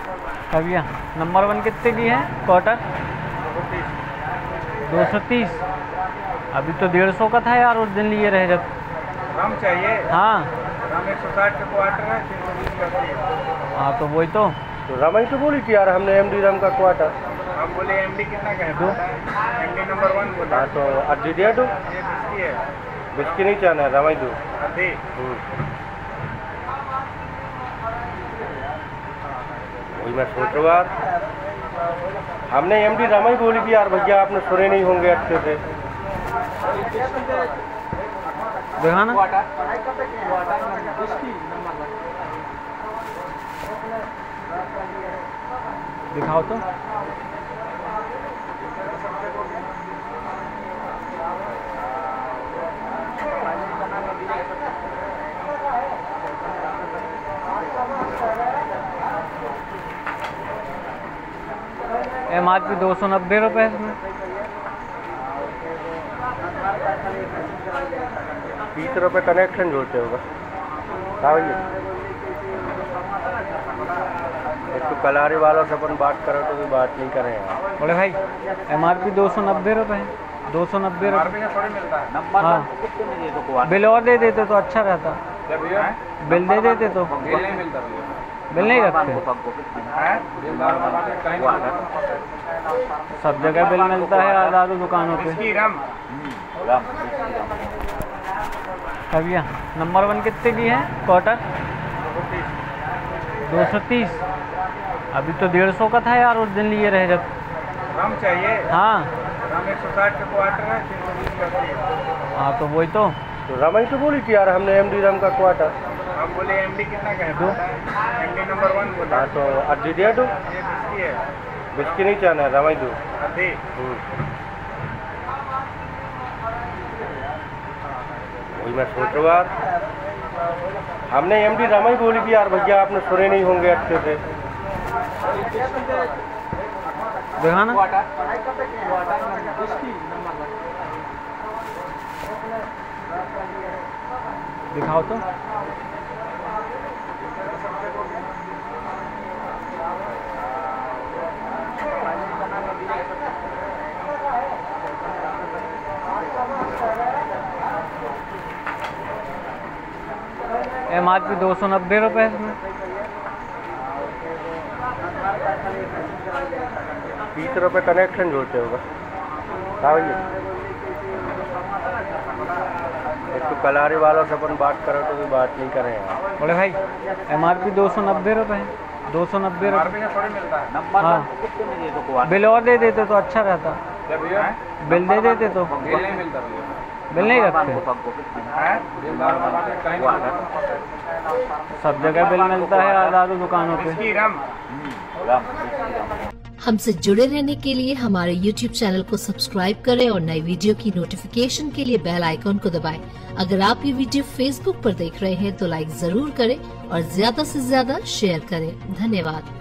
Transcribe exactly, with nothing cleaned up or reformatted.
Kavia number one कितने की है क्वार्टर? दो सौ तीस। अभी तो डेढ़ सौ का था यार उस दिन लिए रहे जब। राम चाहिए? हाँ राम एक सौ साठ का क्वार्टर है, छः सौ बीस का। हाँ तो वही तो रामाई तो बोली थी यार हमने एमडी राम का क्वार्टर। हम बोले एमडी कितना का है? दो एमडी नंबर वन बोला। हाँ तो अर्जी दिया दो। ये किसकी है? बिस्की नहीं चाहना है रामाई दो। अभी वही मैं सोच रहा यार, हमने एमडी रामाई बोली थी यार भैया, आपने सुने नहीं होंगे अच्छे से। दिखाना दिखाओ तो। एम आर पी दो सौ नब्बे रुपये इसमें। तीस रुपये कनेक्शन जोड़ते होगा। हाँ भैया, एक तो कलारी वालों से अपन बात करो तो भी बात नहीं करें यार। बोले भाई एम आर पी दो सौ नब्बे रुपये है, दो सौ नब्बे रुपये। थोड़ी मिलता है। हाँ बिल और दे देते तो अच्छा रहता। बिल दे देते तो। बिल नहीं मिलता भैया। बिल नहीं रखते, सब जगह बिल मिलता है आधा दुकानों पे। कविया नंबर वन कितने की है क्वार्टर? दो सौ तीस। अभी तो डेढ़ सौ का था यार उस दिन लिए रहे जब। राम चाहिए? हाँ राम एक सौ साठ का क्वार्टर है, छः सौ बीस का। हाँ तो वही तो रामाई तो बोली थी यार हमने एमडी राम का क्वार्टर। हम बोले एमडी कितना का है? दो एमडी नंबर वन बोला। हाँ तो अर्जी दिया दो। ये किसकी है? बिस्की नहीं चाहना है रामाई दो। अभी वही मैं सोच रहा यार, हमने एमडी रामाई बोली थी यार भैया, आपने सुने नहीं होंगे अच्छे से। दिखाना दिखाओ तो। एम आर पी दो सौ नब्बे रुपये इसमें। तीस रुपये कनेक्शन जोड़ते होगा। हाँ भैया, एक तो कलारी वालों से अपन बात करो तो भी बात नहीं करें यार। बोले भाई एम आर पी दो सौ नब्बे रुपये है, दो सौ नब्बे रुपये। थोड़ी मिलता है। हाँ बिल और दे देते तो अच्छा रहता। बिल दे देते तो। बिल नहीं मिलता भैया। बिल नहीं रखते, सब जगह बिल मिलता है आधा दुकानों पे। हमसे जुड़े रहने के लिए हमारे यूट्यूब चैनल को सब्सक्राइब करें और नई वीडियो की नोटिफिकेशन के लिए बेल आइकॉन को दबाएं। अगर आप ये वीडियो फेसबुक पर देख रहे हैं तो लाइक जरूर करें और ज्यादा से ज्यादा शेयर करें। धन्यवाद।